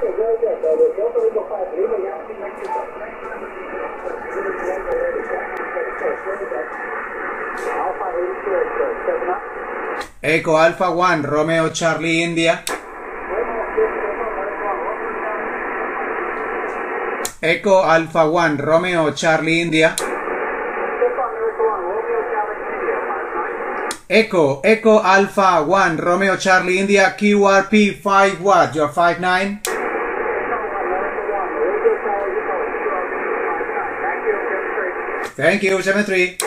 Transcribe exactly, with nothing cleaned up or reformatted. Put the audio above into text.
Echo Alpha One, Romeo Charlie India. Echo Alpha One, Romeo Charlie India. Echo, Echo Alpha One, Romeo Charlie India, Q R P five what? You're five nine? Thank you, seven three.